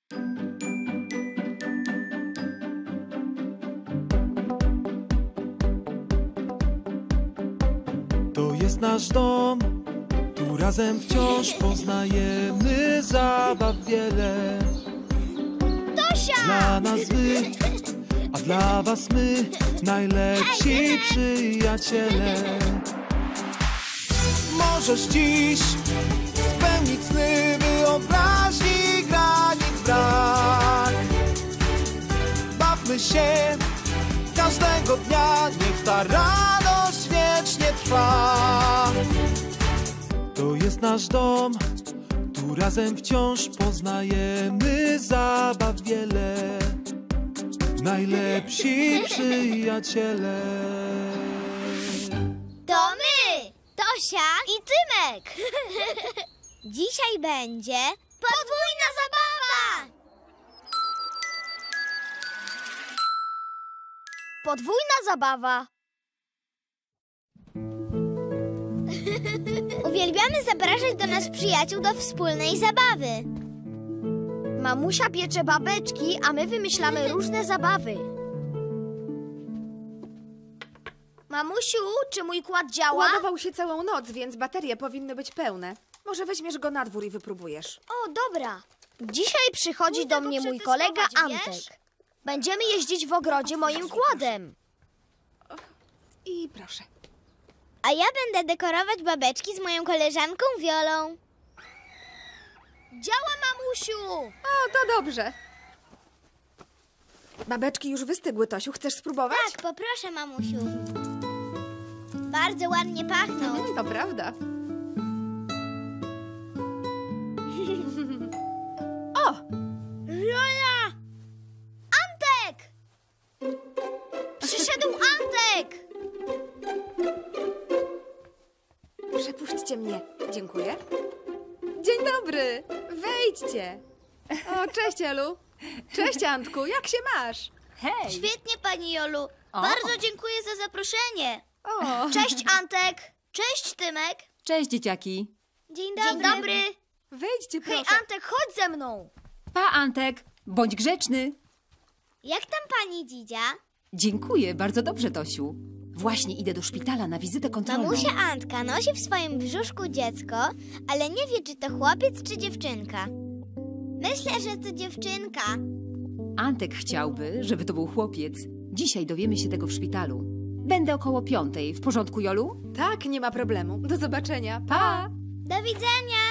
To jest nasz dom, tu razem wciąż poznajemy zabaw wiele. Tosia! Dla nas wy, a dla was my, najlepsi przyjaciele. Możesz dziś spełnić sny, wyobraźni granic brak. Bawmy się każdego dnia, niech ta radość wiecznie trwa. To jest nasz dom, tu razem wciąż poznajemy zabaw wiele. Najlepsi przyjaciele. To my! Tosia i Tymek! Dzisiaj będzie podwójna zabawa! Podwójna zabawa! Uwielbiamy zapraszać do nas przyjaciół do wspólnej zabawy. Mamusia piecze babeczki, a my wymyślamy różne zabawy. Mamusiu, czy mój kład działa? Ładował się całą noc, więc baterie powinny być pełne. Może weźmiesz go na dwór i wypróbujesz. O, dobra. Dzisiaj przychodzi do mnie mój kolega Antek. Będziemy jeździć w ogrodzie moim kładem. I proszę. A ja będę dekorować babeczki z moją koleżanką Wiolą. Działa, mamusiu! O, to dobrze. Babeczki już wystygły, Tosiu. Chcesz spróbować? Tak, poproszę, mamusiu. Bardzo ładnie pachną. To prawda. O! Wiola! Antek! Przyszedł Antek! Przepuśćcie mnie. Dziękuję. Dzień dobry. Wejdźcie. O, cześć, Elu. Cześć, Antku. Jak się masz? Hej! Świetnie, pani Jolu. Bardzo dziękuję za zaproszenie. O. Cześć, Antek. Cześć, Tymek. Cześć, dzieciaki. Dzień dobry. Wejdźcie, Hej, proszę. Antek, chodź ze mną. Pa, Antek. Bądź grzeczny. Jak tam pani Dzidzia? Dziękuję, bardzo dobrze, Tosiu. Właśnie idę do szpitala na wizytę kontrolną. Mamusia Antka nosi w swoim brzuszku dziecko, ale nie wie, czy to chłopiec, czy dziewczynka. Myślę, że to dziewczynka. Antek chciałby, żeby to był chłopiec. Dzisiaj dowiemy się tego w szpitalu. Będę około 5:00. W porządku, Jolu? Tak, nie ma problemu. Do zobaczenia. Pa! Do widzenia.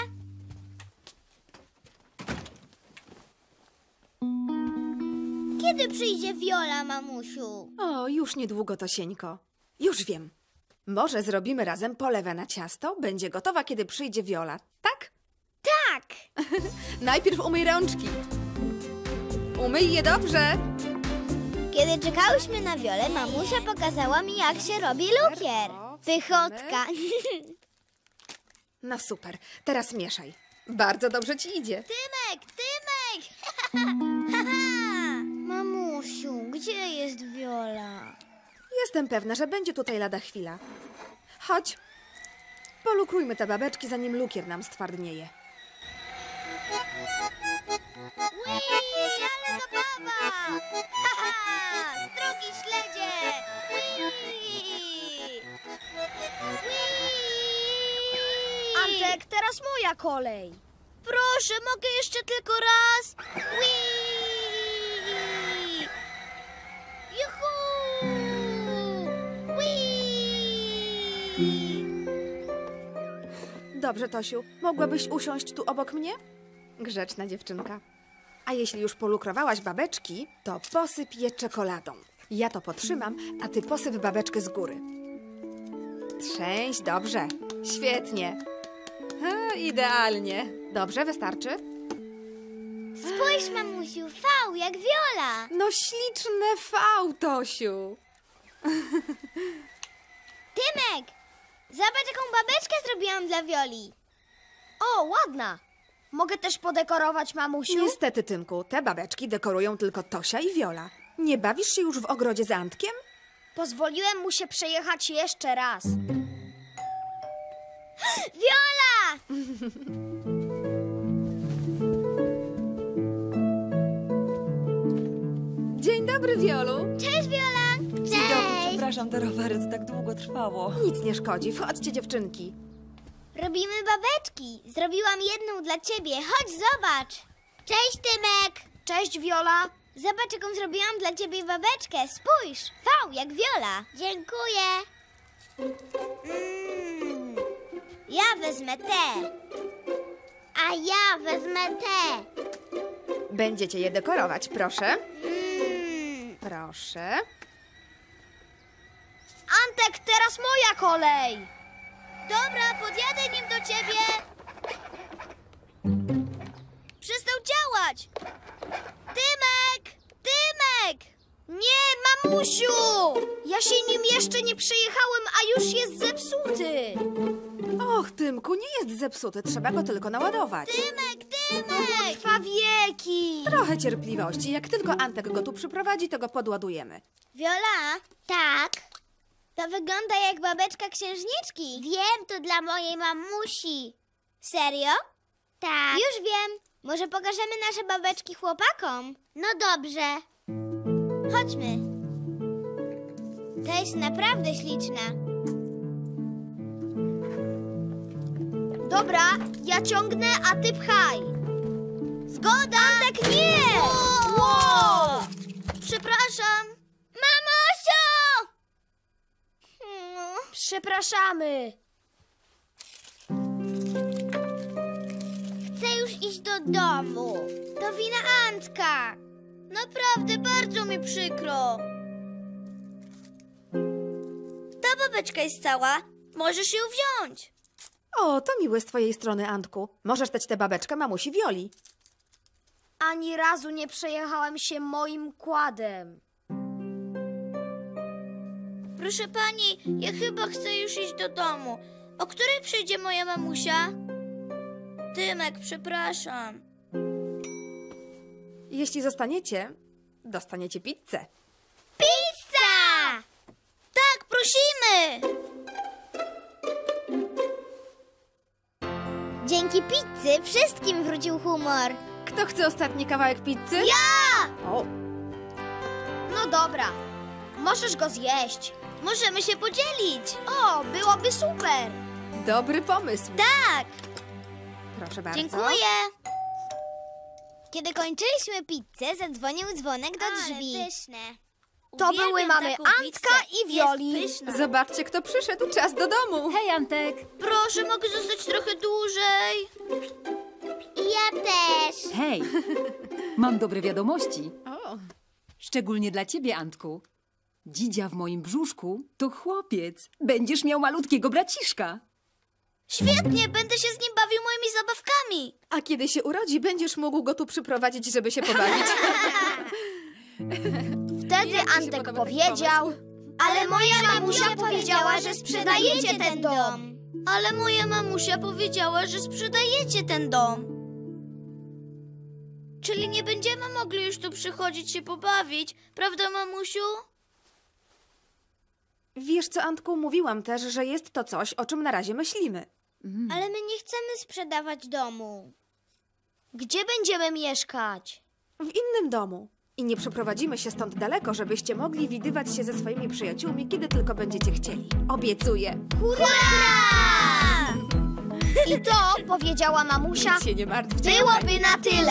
Kiedy przyjdzie Wiola, mamusiu? O, już niedługo, Tosieńko. Już wiem. Może zrobimy razem polewę na ciasto? Będzie gotowa, kiedy przyjdzie Wiola, tak? Tak. Najpierw umyj rączki. Umyj je dobrze. Kiedy czekałyśmy na Wiolę, mamusia pokazała mi, jak się robi lukier. Pychotka. No super. Teraz mieszaj. Bardzo dobrze ci idzie. Tymek, Tymek! Mamusiu, gdzie jest Wiola? Jestem pewna, że będzie tutaj lada chwila. Chodź. Polukrujmy te babeczki, zanim lukier nam stwardnieje. Ui, ale zabawa! Drogi śledzie! Antek, teraz moja kolej. Proszę, mogę jeszcze tylko raz? Juhu! Dobrze, Tosiu. Mogłabyś usiąść tu obok mnie? Grzeczna dziewczynka. A jeśli już polukrowałaś babeczki, to posyp je czekoladą. Ja to potrzymam, a ty posyp babeczkę z góry. Trzęś, dobrze. Świetnie. Idealnie. Dobrze, wystarczy? Spójrz, mamusiu, V jak Wiola. No śliczne V, Tosiu. Tymek, zobacz, jaką babeczkę zrobiłam dla Wioli. O, ładna. Mogę też podekorować, mamusiu? Niestety, Tymku, te babeczki dekorują tylko Tosia i Wiola. Nie bawisz się już w ogrodzie z Antkiem? Pozwoliłem mu się przejechać jeszcze raz. Wiola! dobry, Wiolu. Cześć, Wiola! Dzień dobry, przepraszam, te rowery, to tak długo trwało. Nic nie szkodzi. Wchodźcie, dziewczynki. Robimy babeczki. Zrobiłam jedną dla ciebie. Chodź, zobacz. Cześć, Tymek. Cześć, Wiola. Zobacz, jaką zrobiłam dla ciebie babeczkę. Spójrz. V jak Wiola. Dziękuję. Ja wezmę te. A ja wezmę te. Będziecie je dekorować, proszę. Proszę. Antek, teraz moja kolej. Dobra, podjadę nim do ciebie. Przestał działać. Tymek! Tymek! Nie, mamusiu! Ja się nim jeszcze nie przejechałem, a już jest zepsuty. Och, Tymku, nie jest zepsuty. Trzeba go tylko naładować. Tymek! Trwa wieki. Trochę cierpliwości. Jak tylko Antek go tu przyprowadzi, to go podładujemy. Wiola? Tak? To wygląda jak babeczka księżniczki. Wiem, to dla mojej mamusi. Serio? Tak. Już wiem. Może pokażemy nasze babeczki chłopakom? No dobrze. Chodźmy. To jest naprawdę śliczna. Dobra, ja ciągnę, a ty pchaj. Zgoda! Tak nie! Wow! Przepraszam. Mamusiu! Przepraszamy. Chcę już iść do domu. To wina Antka. Naprawdę bardzo mi przykro. Ta babeczka jest cała. Możesz ją wziąć. O, to miłe z twojej strony, Antku. Możesz dać tę babeczkę mamusi Wioli. Ani razu nie przejechałem się moim kładem. Proszę pani, ja chyba chcę już iść do domu. O której przyjdzie moja mamusia? Tymek, przepraszam. Jeśli zostaniecie, dostaniecie pizzę. Pizza! Tak, prosimy! Dzięki pizzy wszystkim wrócił humor. Kto chce ostatni kawałek pizzy? Ja! O, No dobra, możesz go zjeść. Możemy się podzielić. O, byłoby super. dobry pomysł. Tak, Proszę bardzo. dziękuję. Kiedy kończyliśmy pizzę, zadzwonił dzwonek do drzwi. To były mamy Antka i Wioli. Zobaczcie, kto przyszedł. Czas do domu. Hej, Antek! Proszę, mogę zostać trochę dłużej. Ja też. Hej! Mam dobre wiadomości. O, Szczególnie dla ciebie, Antku. Dzidzia w moim brzuszku to chłopiec. Będziesz miał malutkiego braciszka. Świetnie, będę się z nim bawił moimi zabawkami. a kiedy się urodzi, będziesz mógł go tu przyprowadzić, żeby się pobawić. Wtedy Jak ci się Antek podoba taki powiedział, ale moja mamusia powiedziała, że sprzedajecie ten dom. Ale moja mamusia powiedziała, że sprzedajecie ten dom. Czyli nie będziemy mogli już tu przychodzić się pobawić, prawda, mamusiu? Wiesz co, Antku, mówiłam też, że jest to coś, o czym na razie myślimy. Ale my nie chcemy sprzedawać domu. Gdzie będziemy mieszkać? W innym domu. I nie przeprowadzimy się stąd daleko, żebyście mogli widywać się ze swoimi przyjaciółmi, kiedy tylko będziecie chcieli. Obiecuję. Hurra! I to, powiedziała mamusia, Nic się nie martwcie. byłoby na tyle.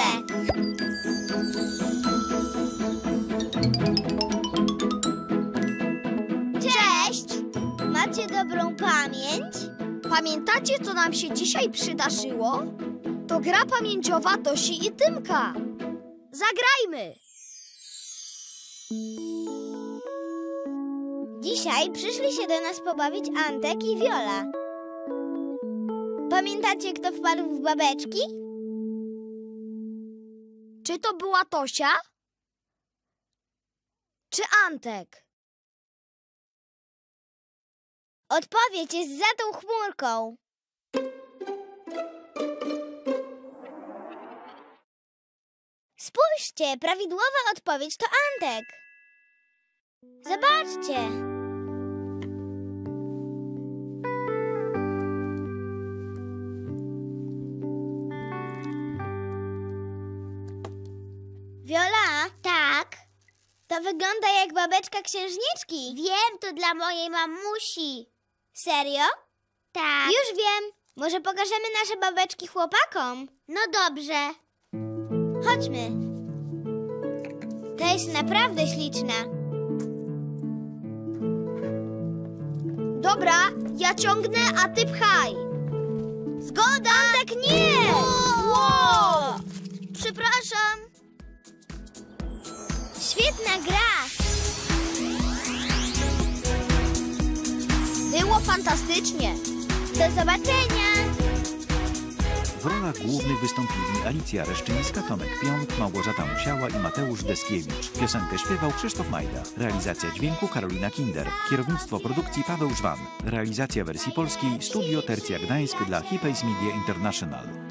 Cześć! Macie dobrą pamięć? Pamiętacie, co nam się dzisiaj przydarzyło? To gra pamięciowa Tosi i Tymka. Zagrajmy! Dzisiaj przyszli się do nas pobawić Antek i Wiola. Pamiętacie, kto wpadł w babeczki? Czy to była Tosia? Czy Antek? Odpowiedź jest za tą chmurką. Spójrzcie, prawidłowa odpowiedź to Antek. Zobaczcie. Wiola? Tak? To wygląda jak babeczka księżniczki. Wiem, to dla mojej mamusi. Serio? Tak. Już wiem. Może pokażemy nasze babeczki chłopakom? No dobrze. Chodźmy. To jest naprawdę śliczna. Dobra, ja ciągnę, a ty pchaj. Zgoda! Tak nie! Wow! Przepraszam. Świetna gra. Było fantastycznie. Do zobaczenia. W rolach głównych wystąpili Alicja Reszczyńska, Tomek Pionk, Małgorzata Musiała i Mateusz Deskiewicz. Piosenkę śpiewał Krzysztof Majda. Realizacja dźwięku Karolina Kinder. Kierownictwo produkcji Paweł Żwan. Realizacja wersji polskiej Studio Tercja Gdańsk dla Hipays Media International.